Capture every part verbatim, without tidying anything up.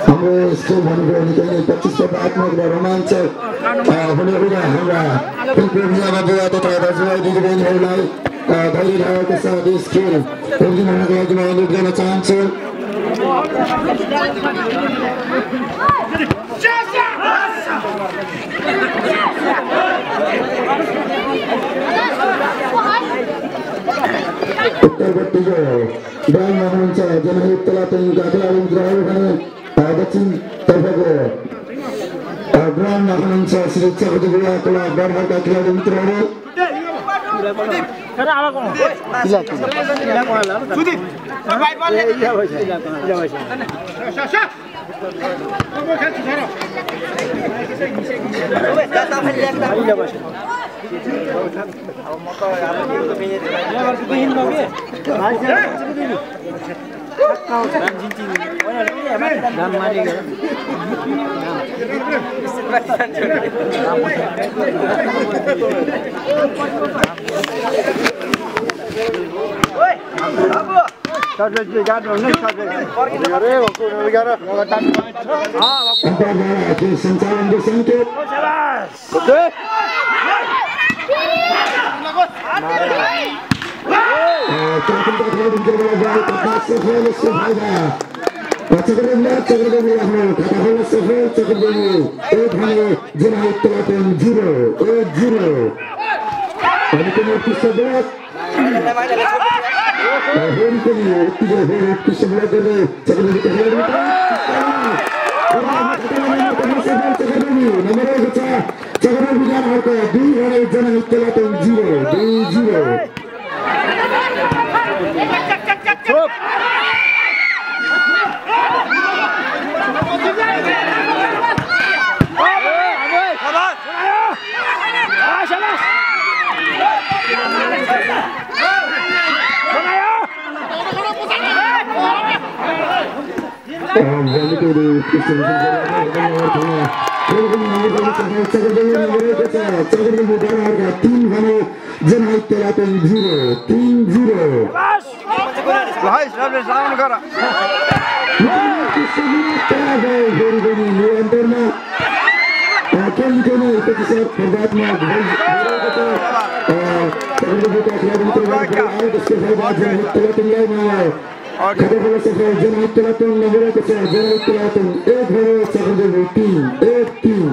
हाम्रो स्कुल भनेको निकै नै प्रतिस्पर्धात्मक र रोमाञ्चक हुने कुरा हाम्रा प्रतियोगितामा बुवा तथा दाजुभाइ दिदीबहिनीहरूलाई धैर्य रहेको छ। यस खेल प्रतियोगिताको लागि म अनुरोध गर्न चाहन्छु। उत्तरपट्टिको ड्राइङमा हुनुहुन्छ जनहित तलातङका खेलाडी मित्रहरू भने दक्षिणतर्फको ग्राउन्डमा हुनुहुन्छ श्री चक्रदेव बुवा खोला बर्बरका खेलाडी मित्रहरू। सञ्चालनको सङ्केत चक्रदेवलाई चक्रदेवी आफ्नो खाता खोल्न सफल। चक्रदेवी एक भने जनहित तलातङ जिरो एक जिरो अनि पनि उत्कृष्ट ब्लक फेरि पनि यतिको फेरि उत्कृष्ट ब्लक गर्ने चक्रदेवीका खेलाडी चक्रदेवी नम्बर एक छ। चक्रदेवी विधानहरूको दुई भने जनहित तलातङ जिरो दुई जिरो। तीन भने जनहित तलातङ जिरो तीन जिरो। निरन्तरमा केन्द्रको नै प्रतिशत स्पर्धात्मक चक्रदेवीका खेलाडी मित्रहरू त्यसको फाइदा जनहित तलातङलाई मिलायो। खाता खोल्न सफल जनहित तलातङ नम्बर एक छ। जनहित तलातङ एक भने चक्रदेवी तीन एक तीन।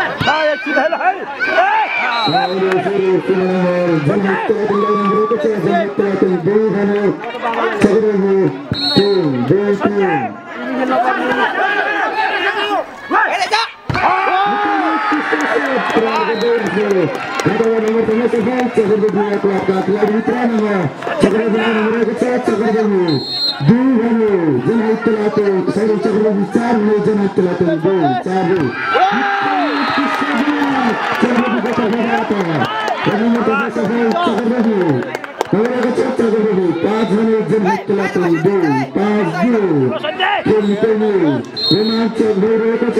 जनहित तलातङलाई नम्बर एक छ। जनहित तलातङ दुई भने चक्रदेवी तीन दुई तीन। जनहित तलातङ सरी चक्रदेवी चार भने जनहित तलातङ दुई चार दुई। चक्रदेवी पाँच भने जनहित तलातङ दुई पाँच दुई। रोमाञ्चक भइरहेको छ।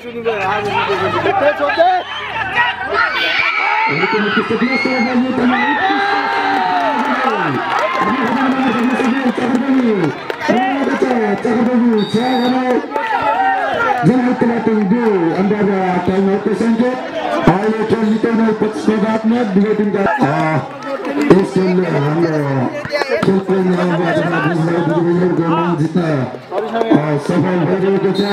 चक्रदेवी छ भने जनहित तलातङ दुई अन्दाज टाइम आउटको सङ्केत। अहिले खेल निकै नै प्रतिस्पर्धात्मक दुवै टिमका यस खेलले हाम्रो खेलको दिदीबहिनीहरूको मन जित्न सफल भइरहेको छ।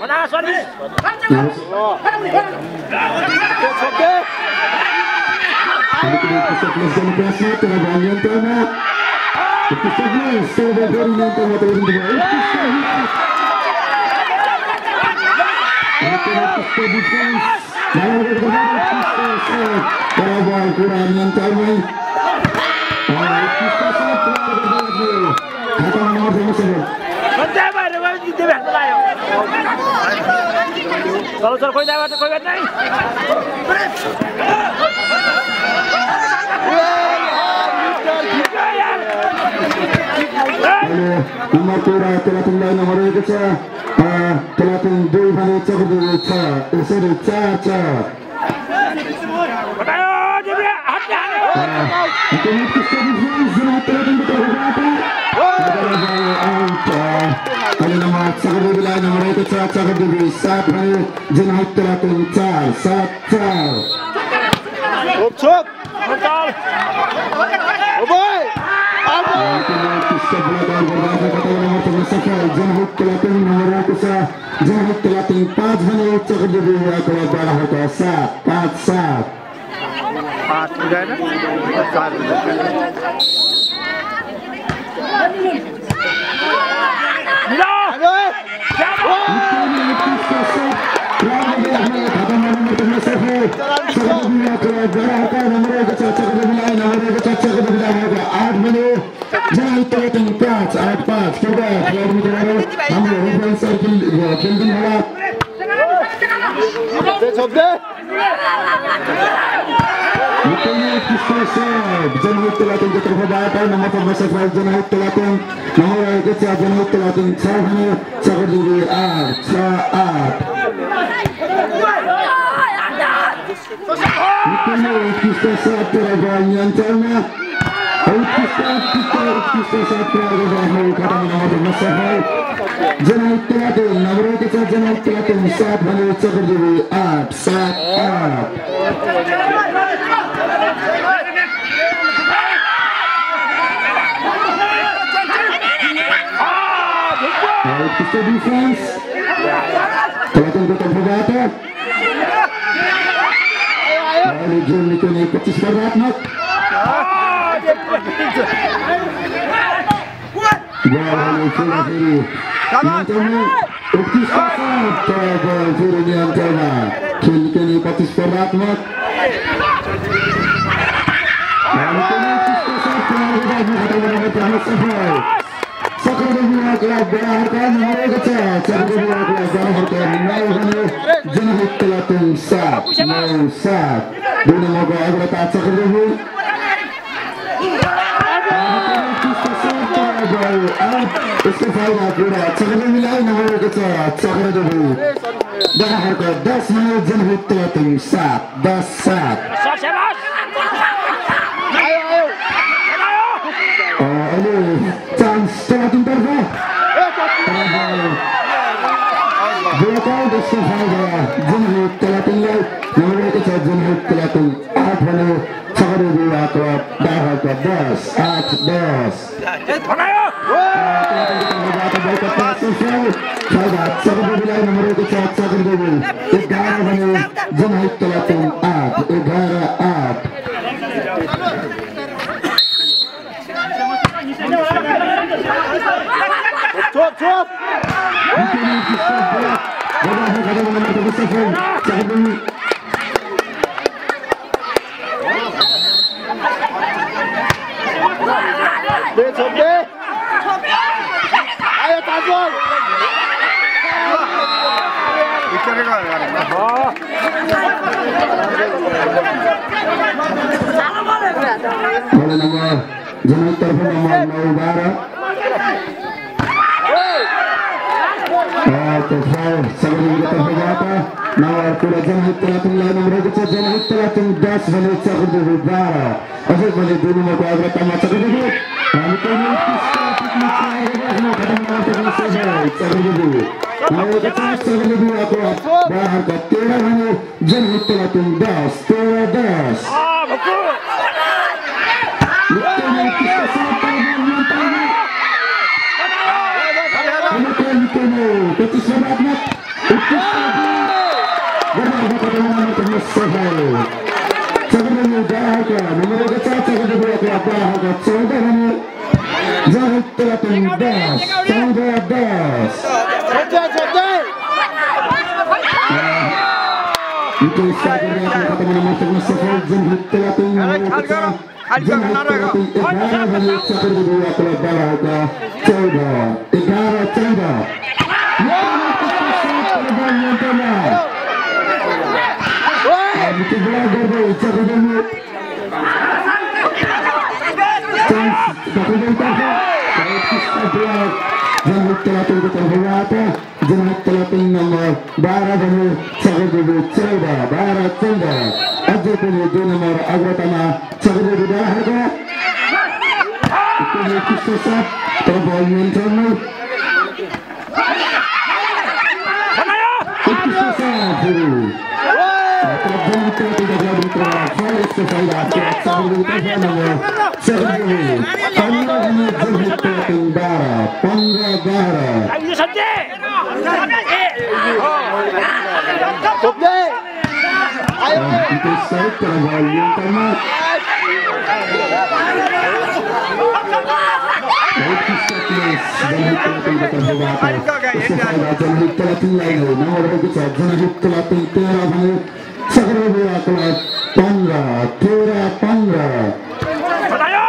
चलो चलो कोई बात कोई बात नहीं। तलातङलाई नम्बर एक छ। तलातङ दुई भने चक्रदेवी छ यसरी चार चार। Cakadubila nomor itu cepat Cakadubi saat hari Jenahit Telatun Car saat Car Cukup cukup Mental Oboy Oboy Jenahit Telatun nomor itu cepat Jenahit Telatun empat hari Cakadubi kalau barang itu saat empat saat empat sudah ada empat Mila! Jenahit Telatun keterhubatan nomor pemasaran Jenahit Telatun nomor kecil Jenahit Telatun Cahani Cakadubi Art Saat Itu kita saat teragam yang cerna Kita kita kita saat teragam kata nomor pemasaran Jenahit Telatun nomor kecil Jenahit Telatun saat Cahani Cakadubi Art Saat Kita defense Telatun keterhubatan Lalu Jun itu naik pecis berat nak Lalu Fira Firi Nanti Uktis kasar Telatun Firi Niantana Kini kini pecis berat nak Lalu kini Uktis kasar Telatun Firi Niantana Cakadubi kelas berharga nomor kecil Cakadubi kelas berharga nomor Jenahit Telatun sat nol sat dua moga anggota Cakadubi Istifaida pura Cakadubi lain nomor kecil Cakadubi berharga das nomor Jenahit Telatun sat das sat Ayo chance Telatun terba Belakang Istifaida Jenahit Telatun lain nomor kecil Jenahit Telatun aat mana Cakadubi atau berharga das aat das Cakadubi lain nomor kecil Cakadubi Egara mana Jenahit Telatun aat Egara aat Cukup cukup Ini kita buat Bagaimana kadang-kadang kita bersafar Cakadubi Deh cukup deh Ayo Tazul Bicara kan Bola nomor Jenahit Telatun nomor Naubara Terhal Cakadubi keterhubatan nomor kuda Jenahit Telatun lain nomor kecil Jenahit Telatun das balik Cakadubi bara Asal balik dulu mau kuadrat sama Cakadubi lalu kini kita piknik mau kadang-kadang kita selesai Cakadubi nomor kecil Cakadubi aku berharga tera hanya Jenahit Telatun das tera das Lukanya kita sampai menantangnya Kemudian kini pecis beratnya Uktis lagi berharga kadang-kadang termasahal Cakadubi berharga nomor kecil Cakadubi aku berharga coba hanya Jenahit Telatun das coba das Cocok cocok Itu sahaja kata nama termasahal Jenahit Telatun nomor kecil Jenahit Telatun Egara hanya Cakadubi aku berharga coba Egara coba Itu belajar dari Cakadubi Cakadubi terhubung kita belajar Jenahit Telatun keterhubatan Jenahit Telatun nomor bara hanya Cakadubi coba bara coba aja punya dua nomor agratama Cakadubi berharga itu kita sesat terbaik mental Jangan terlalu jauh bergerak. Faris kepada Sahabat kita nomor sepuluh. Pandra ini jemput Tembara. Pandra Bara. Ayo saja. Ayo. Itu saya terbaik yang termat. Baik kita tulis jemput Tembara. Sesuai jemput Telatin lain. Nomor kita jemput Telatin Tera. Sahabat bola kelas Pandra, Tera Pandra. Ayo.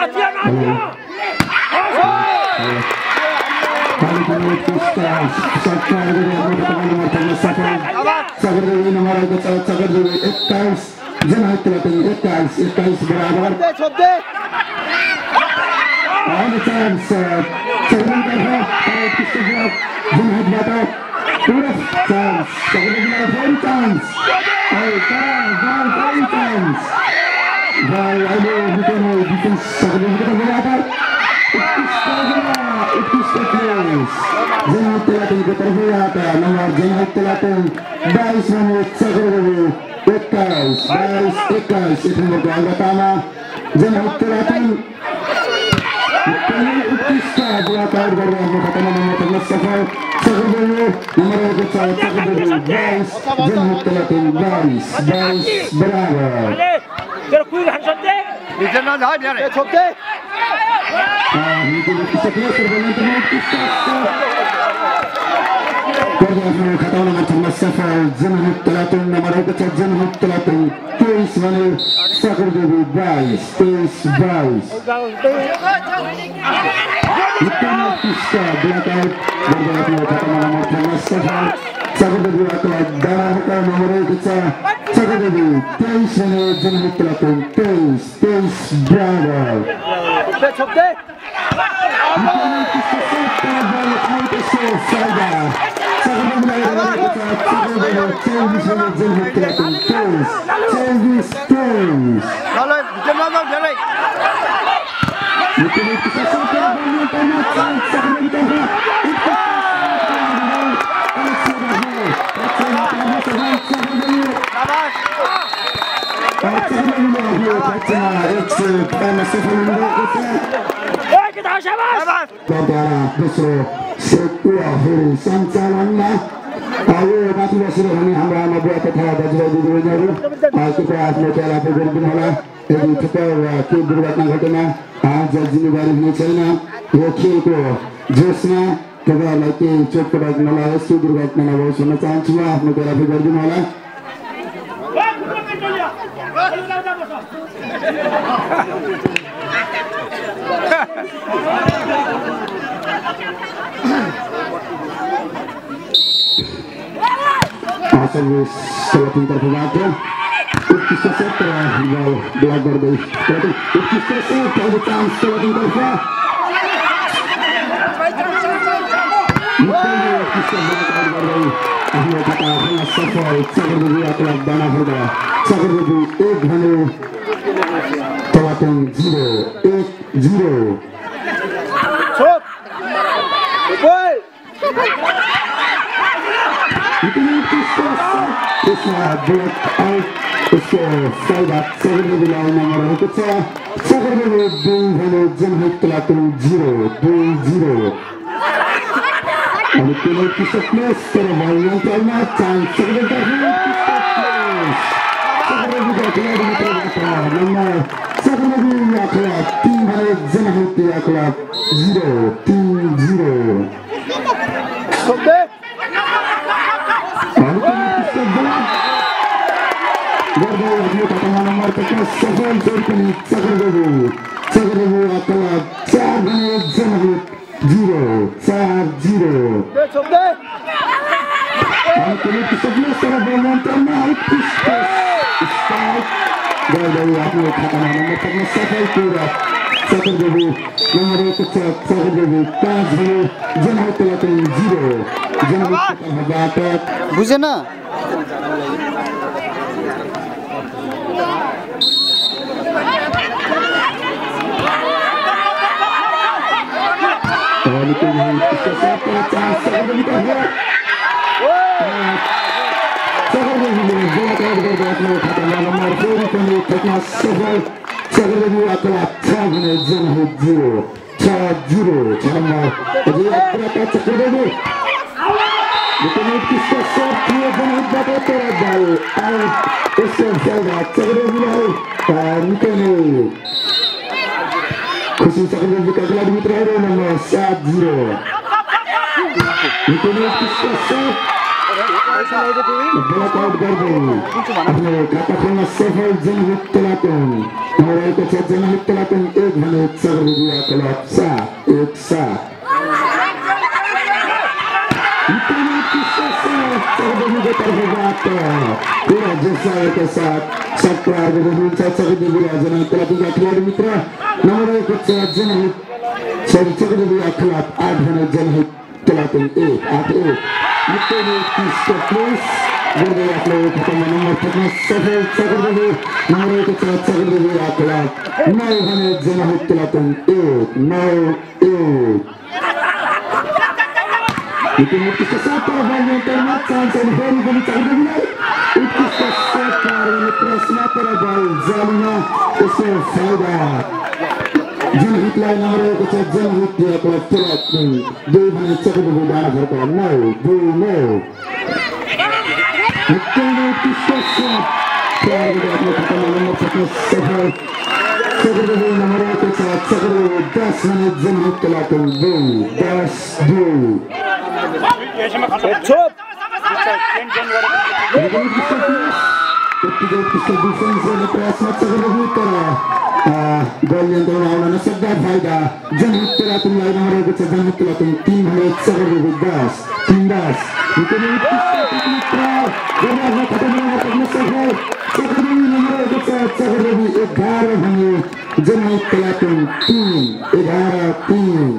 Kali ini kita Sagardevi nomor एक Sagardevi इक्कीस जनहित तलातन इक्कीस इक्कीस बराबर on the chance Sagardevi का है किसके जवाब जनहित बाता पूरा chance Sagardevi का full chance और का one full chance भाई आगे बिटनो डिफेंस Sagardevi का बराबर इक्कीस का इक्कीस का प्लेस जनहित तलातन के तरफ आता नंबर जनहित तलातन बाईस menit Sagardevi इक्कीस बाईस इक्कीस itu nomor pertama जनहित तलातन इक्कीस का bola tahu dari nomor pertama nomor sebelas Sagardevi nomor एक Sagardevi बाईस जनहित तलातन बाईस बाईस बराबर तेरे कोई हंसत दे नीचे ना जा यार छोड़ दे ah itu kita keluar terbalik iक्कीस Korban kata nomor sebelas जनहित तलातन nomor एक जनहित तलातन तेईस menit Sagardevi बाईस तेईस बाईस इक्कीस का blackout korban kata nomor sebelas Sagardevi akan darah nomor एक Sagardevi तेईस menit जनहित तलातन तेईस तेईस बराबर छोड़ दे Kalau jangan mau jalan. Eh kita siapa? Saudara Busro setelah hari sancarannya ayo masih masih kami hamba membuat kata baju dulu nyaru kita asal cara berbeda ini kita waktu berbuat घटना आज जिम्मेदारी नहीं चाहिए ये खेल को जिसने कभी लड़के चोट पर रखने वाला है सुधर रखने वाला वो सुनना चाहते हैं आपने क्या भी कर दिया वाला asal wis kalau pintar pembaca iक्कीस से सत्रह bal belajar dari berarti iक्कीस से सत्रह ada chance kalau pintar fa mungkin iक्कीस से belajar dari ahli kata ahli safar Sagardevi akan dana hoga Sagardevi एक घने तलातन zero एक zero Shot. Boy. इतनी किस्सा किस्सा ब्लॉक आउट उसको side Sagardevi line number है कुछ Sagardevi दो घने जनहित तलातन zero दो zero और इतनी किस्सा प्लेस करो भाई यहाँ चलना चांस Sagardevi का किस्सा प्लेस Sagardevi का खिलाड़ी मित्र का नंबर Sagardevi या खिलाड़ी तीन घने जनहित या खिलाड़ी zero तीन zero Sobde. Sagardevi kata nomor tiga safal terkini Sagardevi Sagardevi akan चार menit जनहित zero चार zero Sobde. Ini sebelah secara berlantar naik pistas start Sagardevi akan kata nomor tiga safal kurang Sagardevi nomor एक Sagardevi पाँच menit जनहित तलातन zero जनहित तलातन बुझे ना Kalau itu bisa satu chance Sagardevi ka है Sagardevi ने bola का बर्बाद kata nomor dua kini tegas safal Sagardevi akan छह menit जनहित zero छह zero sama jadi berapa Sagardevi Bukan kisah satu जनहित बात terabal out esok sahabat Sagardevi lah bukan khusus Sagardevi ka khiladi mitra hai nomor सात zero bukan kisah satu block out कर दो अपने kata kena safal जनहित तलातन nomor एक जनहित तलातन एक menit Sagardevi akan सात एक सात terbuat Pura Jasa ke saat Sapra berhubung caca ke dibura Jangan telah tiga kali mitra Nomor ikut saat jangan Saya cakap dibura kelab Adhana jangan telah tinggi Ati Itu ni Kiska Plus Berdaya kelab Ketama nomor teknis Sahil cakap dibura Nomor ikut saat cakap dibura kelab Nau hana jangan telah tinggi Nau It itu mungkin sesat banyak termat sangat baru kami cakap mulai itu sesat karena presma terabal jalina itu faedah jangan hitlah namanya kecil jangan hit dia kalau terat nih dia mana cakap berbeda berapa no do no itu itu sesat karena dia pertama nomor satu sahal cakap berbeda namanya kecil cakap berbeda das mana jangan hit telah tunggu das do Cukup. Ketiga pistol defense yang terasa sangat berutara. Gol yang terlalu nasib dan faedah. Jangan terlalu lain orang itu jangan terlalu tim hanya sangat berubah. Tindas. Itu ni pistol mitra. Berapa kata mereka termasuk. Sekarang ini orang itu sangat lebih egar hanya jangan terlalu tim egar tim.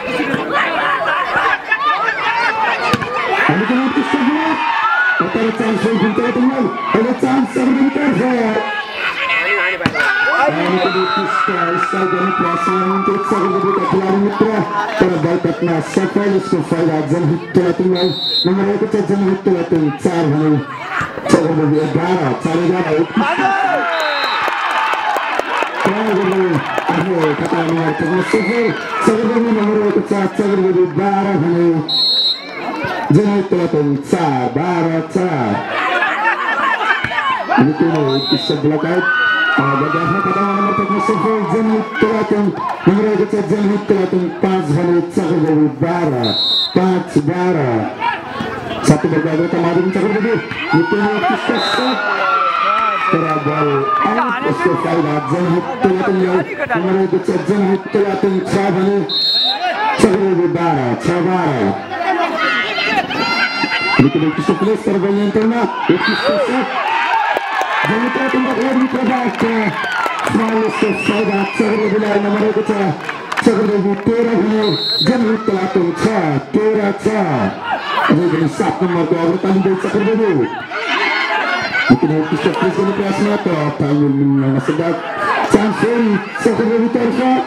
Ada kena pistol buat. Ada chance untuk kita tinggal. Ada chance untuk kita. Ada kena pistol. Saya jadi perasaan untuk saya jadi keluar mitra. Terbal katna safal इसको फायदा जन hit tinggal. Nomor एक चा जन hit tinggal चार हमें. चार बजे ग्यारह चार ग्यारह एक pistol. Saya jadi akhir kata nomor tiga safal. Saya jadi nomor एक चा चार बजे बारह हमें. Jangan terlalu besar, barat besar. Ini tu ni sebelah kait. Bagaimana kata nomor teknis sifil jangan terlalu nomor kita jangan terlalu pas hari cakap dari barat, pas barat. Satu berbagai kemarin cakap dari itu ni kita set terabal. Alat itu faedah jangan terlalu nomor kita jangan terlalu pas hari cakap dari barat, barat. Ini kena kisah plus terbanyak ternak. Itu kisah. Jangan terlalu tempat lagi terbaik. Selalu sesuai. Cakap bila nama kita. Cakap lebih terah ni. Jangan terlalu cah. Terah cah. Ini kena sab nomor tu. Awak tadi dia cakap dulu. Ini kena kisah plus kena kelas mata. Tangan mana sedap. Campur. Cakap lebih terah.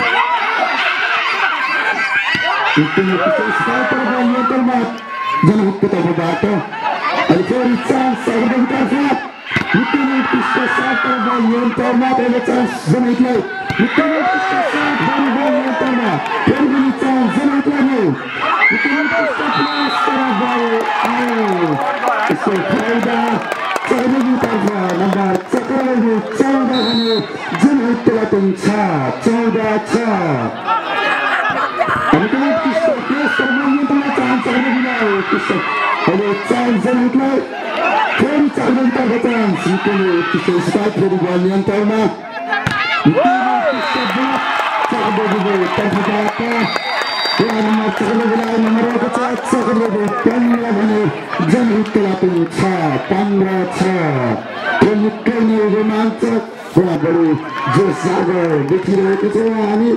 Itu kena kisah terbanyak ternak. Jangan kita berbato. Alifuri chance agar kita lihat. Itu ni kita satu bagian terma ada chance jangan itu. Itu ni kita satu bagian terma. Pergi chance jangan itu. Itu ni kita plus terbaik. Ayo. Itu faedah. Jangan kita lihat. Nombor sekarang ini chaudah ini jangan terlalu cah. Chaudah cah. Itu ni kita plus terbaik terma chance agar kita. Ada chance yang itu, kau cakap tentang chance itu kita start dari bagian terma. Itu kita buat cakap dulu tentang apa. Yang nomor cakap dulu nomor apa cakap cakap dulu pandra ini jangan terlalu cah pandra cah. Kemudian ini romantik, baru jasa dikira itu ani.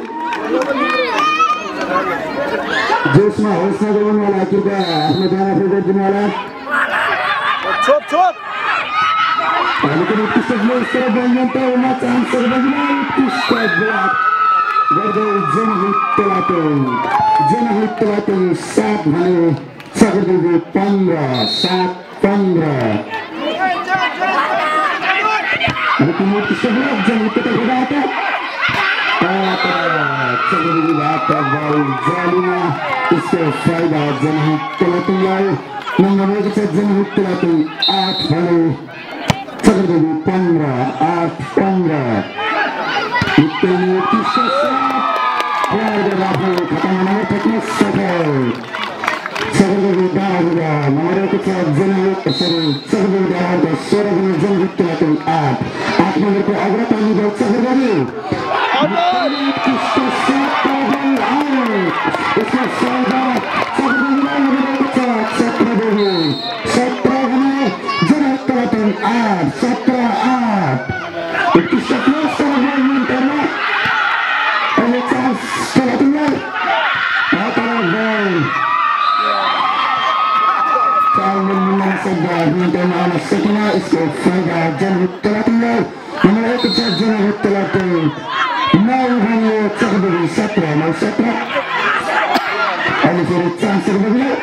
Josma, Josma kawan wala kita, Ahmad Hana Fredrik Jumala. Cukup, cukup. Kalau kita kisah belum serbanyak tahu macam serbanyak kisah berat. Berdua jenah telatun, jenah telatun saat hari saat itu pandra, saat pandra. Kalau kita kisah belum jenah kita berada. Cakap bata bal jalina इसको फायदा जनहित तलातु लाए number एक से जनहित तलातु आठ वाले चक्र देवी पंद्रह आठ पंद्रह इतने किस्से प्यार के राफे खत्म नंबर teknis सफल चक्र देवी दाहुरा नंबर एक से जनहित सॉरी चक्र देवी दाहुरा सोलह में जनहित तलातु आठ आठ नंबर पे अग्रतानी बल चक्र देवी किस्से इसमें सौदा चक्र देवी चक्र देवी सत्रह अन्त्यमा आउन सकेन यसको फाइदा जनहित तलाटीलाई नम्बर एक छ जनहित तलाटी नौ भने चौधरी सत्र नौ सत्र अहिले फेरि चान्स बगियो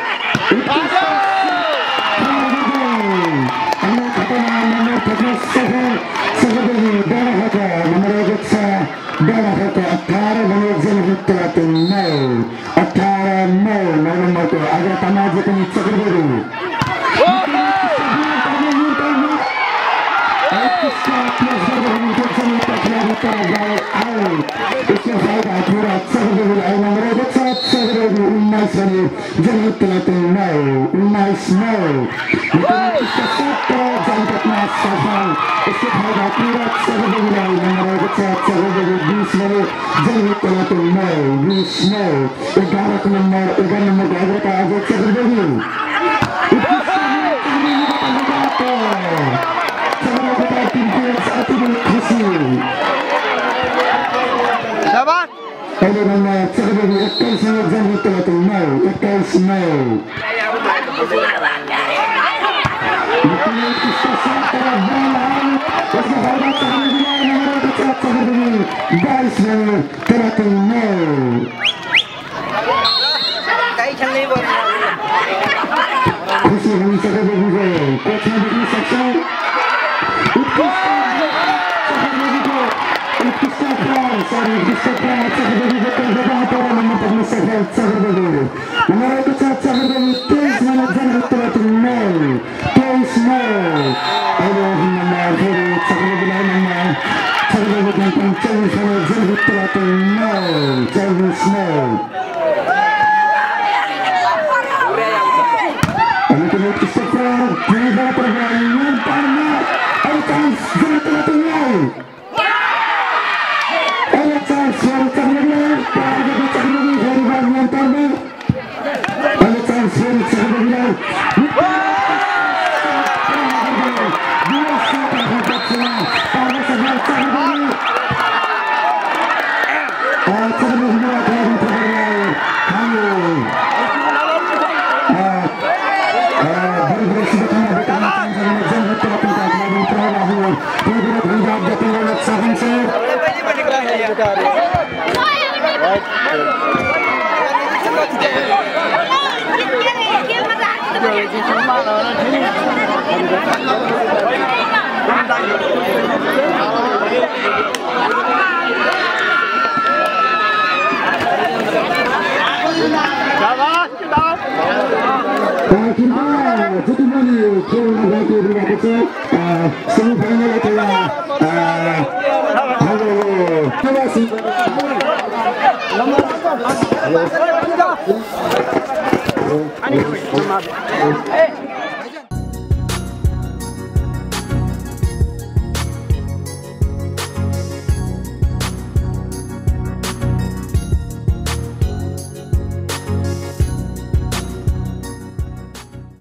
हाम्रो खातामा नम्बर पचास सफल चौधरी डाँडा खाता नम्बर एक छ डाँडा खाता अठार भने जनहित तलाटी नौ अठार नौ नौ नम्बरको अग्रतामा जित्ने चक्रवर्ती जनहित तलाटी नौ उन्नाइस नौ जनपथमा सफल यसको फाइदा पुरा चक्रवर्तीलाई नम्बर एक छ चक्रवर्ती बिस भने जनहित तलाटी नौ बिस नौ एघारको नम्बर एघार नम्बरको अग्रता आज चक्रवर्ती अहिले नम्बर चक्रवर्ती एक्काइस जनहित तलाटी नौ एक्काइस नौ बाइस तलाटी नौ खुसी हुने चक्रवर्तीको कोचमा देख्न सक्छौँ Hello.